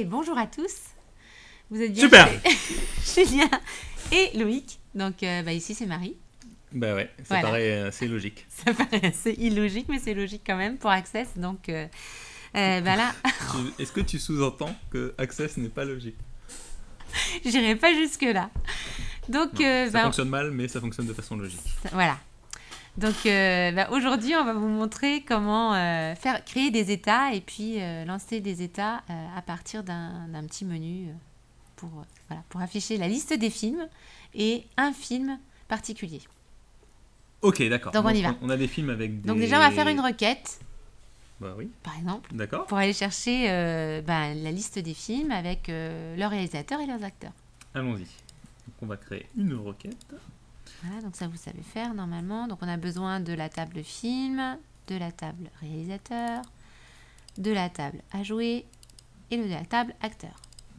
bonjour à tous. Vous êtes bien Super. chez Julien et Loïc. Donc ici c'est Marie. Bah ouais, ça paraît assez logique. Ça paraît assez illogique, mais c'est logique quand même pour Access. Donc là... Est-ce que tu sous-entends que Access n'est pas logique? J'irai pas jusque-là. Donc, ça fonctionne mal, mais ça fonctionne de façon logique. Voilà. Donc aujourd'hui, on va vous montrer comment créer des états et puis lancer des états à partir d'un petit menu pour afficher la liste des films et un film particulier. Ok, d'accord. Donc on y va. On a des films avec des... Donc déjà, on va faire une requête. Bah oui. Par exemple. D'accord. Pour aller chercher la liste des films avec leurs réalisateurs et leurs acteurs. Allons-y. Donc on va créer une requête. Voilà, donc ça vous savez faire normalement. Donc on a besoin de la table film, de la table réalisateur, de la table à jouer et de la table acteur.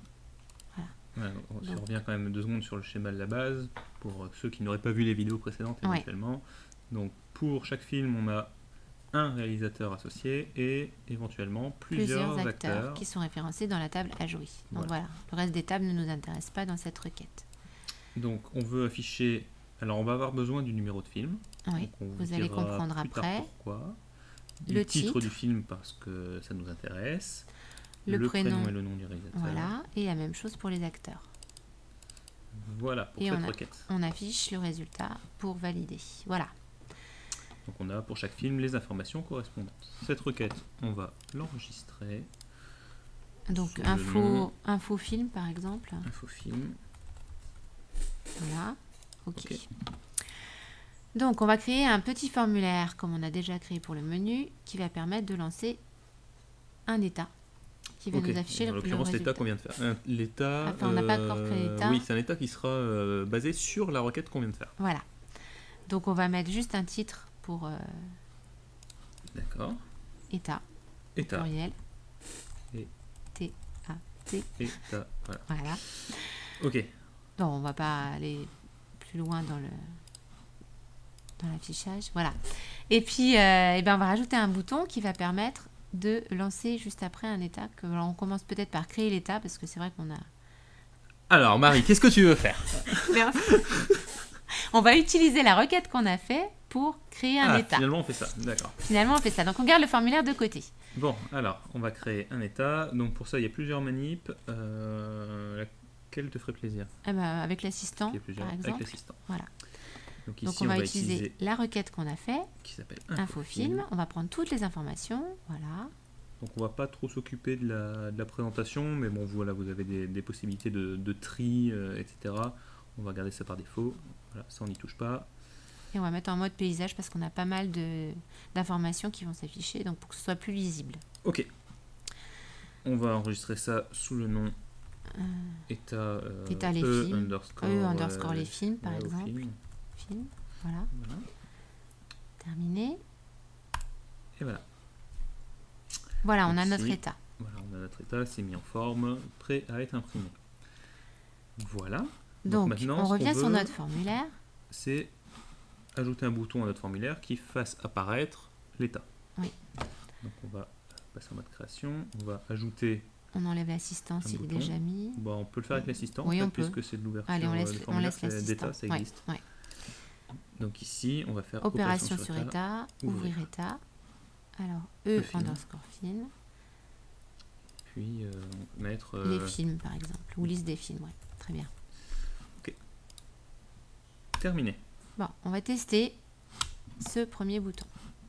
Voilà, on revient quand même 2 secondes sur le schéma de la base pour ceux qui n'auraient pas vu les vidéos précédentes éventuellement. Ouais. Donc pour chaque film, on a un réalisateur associé et éventuellement plusieurs acteurs qui sont référencés dans la table à jouer. Donc voilà, le reste des tables ne nous intéresse pas dans cette requête. Donc on veut afficher... Alors, on va avoir besoin du numéro de film. Oui, vous allez comprendre après. Pourquoi. Le titre du film parce que ça nous intéresse. Le prénom et le nom du réalisateur. Voilà, et la même chose pour les acteurs. Voilà pour cette requête. On affiche le résultat pour valider. Voilà. Donc, on a pour chaque film les informations correspondantes. Cette requête, on va l'enregistrer. Donc, info film par exemple. Info film. Voilà. Ok. Donc, on va créer un petit formulaire, comme on a déjà créé pour le menu, qui va permettre de lancer un état, qui va nous afficher le résultat. En l'occurrence, l'état qu'on vient de faire. L'état... Enfin, on n'a pas encore créé l'état. Oui, c'est un état qui sera basé sur la requête qu'on vient de faire. Voilà. Donc, on va mettre juste un titre pour... D'accord. État. État. Pluriel. Et... T-A-T. État. Voilà. Ok. Non, on ne va pas aller... loin dans l'affichage, voilà. Et puis, on va rajouter un bouton qui va permettre de lancer juste après un état. Alors, on commence peut-être par créer l'état parce que c'est vrai qu'on a... Alors, Marie, qu'est-ce que tu veux faire? On va utiliser la requête qu'on a fait pour créer un état. Finalement, on fait ça, d'accord. Finalement, on fait ça. Donc, on garde le formulaire de côté. Bon, alors, on va créer un état. Donc, pour ça, il y a plusieurs manips. Laquelle te ferait plaisir? Avec l'assistant, par exemple. Avec l'assistant. Voilà. Donc, ici, donc on va utiliser la requête qu'on a fait, qui s'appelle infofilm. On va prendre toutes les informations, voilà. Donc on va pas trop s'occuper de la présentation, mais bon, voilà, vous avez des possibilités de tri, etc. On va garder ça par défaut. Voilà, ça on n'y touche pas. Et on va mettre en mode paysage parce qu'on a pas mal d'informations qui vont s'afficher, donc pour que ce soit plus lisible. Ok. On va enregistrer ça sous le nom état les films. _, les films, par exemple. Film. Voilà. Terminé. Et voilà. Voilà, on a notre état. Voilà, on a notre état, c'est mis en forme, prêt à être imprimé. Voilà. Donc maintenant, on revient sur notre formulaire. C'est ajouter un bouton à notre formulaire qui fasse apparaître l'état. Oui. Donc on va passer en mode création. On va ajouter... On enlève l'assistant s'il est déjà mis. Bon, on peut le faire avec l'assistant, oui, puisque c'est de l'ouverture. Allez, on laisse l'assistant. D'état, ça existe. Ouais. Donc ici, on va faire opération sur état, ouvrir état. Alors, _film. Puis mettre... les films, par exemple, ou liste des films, ouais. Très bien. Ok. Terminé. Bon, on va tester ce premier bouton.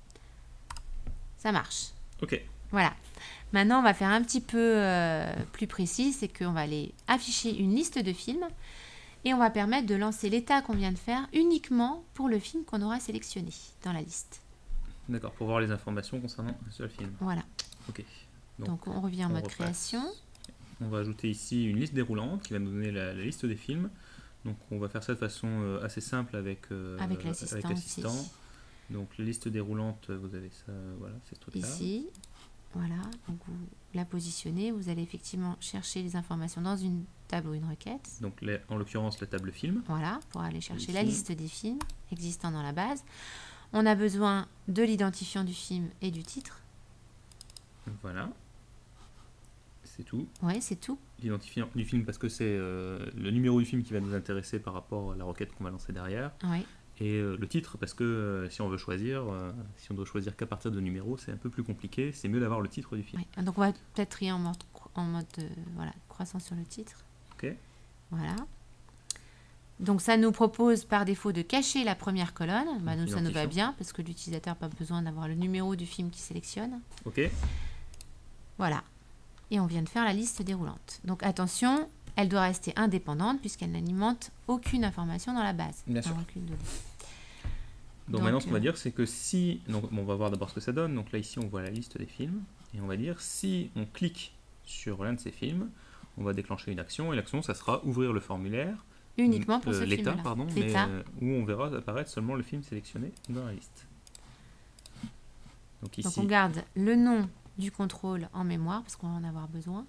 Ça marche. Ok. Voilà. Maintenant, on va faire un petit peu plus précis, c'est qu'on va aller afficher une liste de films et on va permettre de lancer l'état qu'on vient de faire uniquement pour le film qu'on aura sélectionné dans la liste. D'accord, pour voir les informations concernant un seul film. Voilà. Ok. Donc on revient en mode création. On va ajouter ici une liste déroulante qui va nous donner la liste des films. Donc on va faire ça de façon assez simple avec l'assistant. Donc la liste déroulante, vous avez ça, voilà, c'est ce truc-là. Ici, voilà, donc vous la positionnez, vous allez effectivement chercher les informations dans une table ou une requête. Donc en l'occurrence la table film. Voilà, pour aller chercher la liste des films existants dans la base. On a besoin de l'identifiant du film et du titre. Voilà. C'est tout. Oui, c'est tout. L'identifiant du film parce que c'est le numéro du film qui va nous intéresser par rapport à la requête qu'on va lancer derrière. Oui. Et le titre parce que si on veut choisir, si on doit choisir qu'à partir de numéros, c'est un peu plus compliqué. C'est mieux d'avoir le titre du film. Oui. Donc on va peut-être trier en mode voilà, croissant sur le titre. Ok. Voilà. Donc ça nous propose par défaut de cacher la première colonne. Bah, nous, ça nous va bien parce que l'utilisateur n'a pas besoin d'avoir le numéro du film qui sélectionne. Ok. Voilà. Et on vient de faire la liste déroulante. Donc attention, elle doit rester indépendante puisqu'elle n'alimente aucune information dans la base. Bien sûr. Donc maintenant, ce qu'on va dire, c'est que si... Donc, on va voir d'abord ce que ça donne. Donc là, ici, on voit la liste des films. Et on va dire, si on clique sur l'un de ces films, on va déclencher une action. Et l'action, ça sera ouvrir le formulaire. Uniquement pour ce l'état, film-là. pardon, mais où on verra apparaître seulement le film sélectionné dans la liste. Donc, ici, on garde le nom du contrôle en mémoire parce qu'on va en avoir besoin.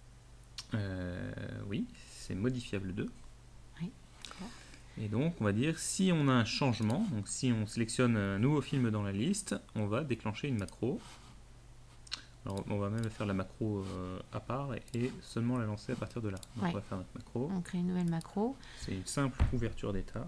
Oui, c'est modifiable 2. Oui, d'accord. Et donc, on va dire, si on a un changement, donc si on sélectionne un nouveau film dans la liste, on va déclencher une macro. Alors, on va même faire la macro à part et seulement la lancer à partir de là. Donc, on va faire notre macro. On crée une nouvelle macro. C'est une simple ouverture d'état.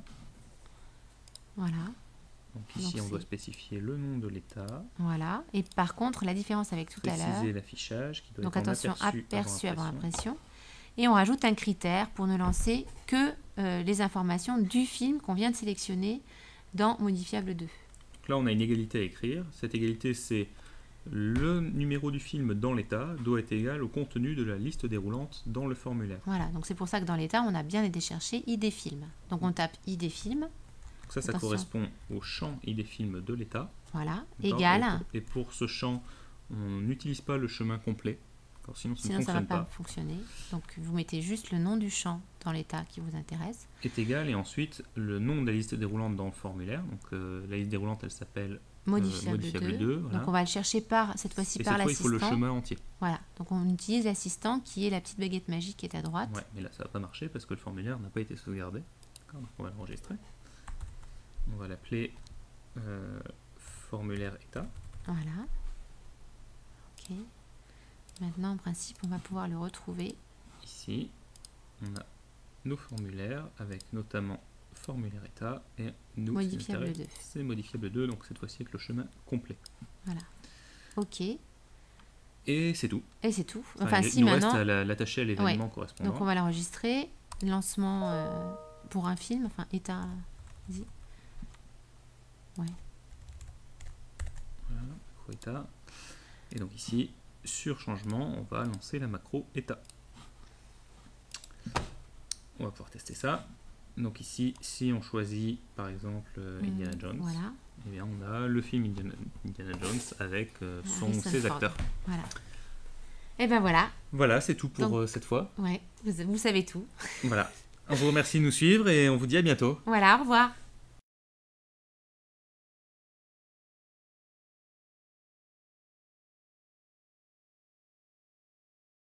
Voilà. Donc ici, on doit spécifier le nom de l'état. Voilà. Et par contre, la différence avec tout à l'heure... Préciser l'affichage qui doit donc être attention, aperçu avant impression. Et on rajoute un critère pour ne lancer que les informations du film qu'on vient de sélectionner dans modifiable 2. Donc là, on a une égalité à écrire. Cette égalité, c'est le numéro du film dans l'état doit être égal au contenu de la liste déroulante dans le formulaire. Voilà, donc c'est pour ça que dans l'état, on a bien été chercher ID film. Donc on tape ID film. Donc ça correspond au champ ID film de l'état. Voilà, égal. Et pour ce champ, on n'utilise pas le chemin complet. Sinon, ça ne va pas fonctionner. Donc vous mettez juste le nom du champ dans l'état qui vous intéresse. Est égal et ensuite le nom de la liste déroulante dans le formulaire. Donc la liste déroulante, elle s'appelle modifiable 2. Voilà. Donc on va le chercher cette fois-ci par l'assistant. Il faut le chemin entier. Voilà. Donc on utilise l'assistant qui est la petite baguette magique qui est à droite. Ouais, mais là ça va pas marcher parce que le formulaire n'a pas été sauvegardé. Donc on va l'enregistrer. On va l'appeler formulaire état. Voilà. Ok. Maintenant, en principe, on va pouvoir le retrouver. Ici, on a nos formulaires avec notamment formulaire état et nous, modifiable 2. C'est modifiable 2, donc cette fois-ci avec le chemin complet. Voilà. Ok. Et c'est tout. Et c'est tout. Enfin, il nous reste à l'attacher à l'événement correspondant. Donc on va l'enregistrer. Lancement pour un film, enfin état. Vas-y. Ouais. Voilà, macro état. Et donc ici, sur changement, on va lancer la macro état. On va pouvoir tester ça. Donc ici, si on choisit par exemple Indiana Jones, voilà. Eh bien on a le film Indiana Jones avec ses acteurs. Voilà. Et ben voilà. Voilà, c'est tout pour cette fois. Ouais, vous savez tout. Voilà. On vous remercie de nous suivre et on vous dit à bientôt. Voilà, au revoir.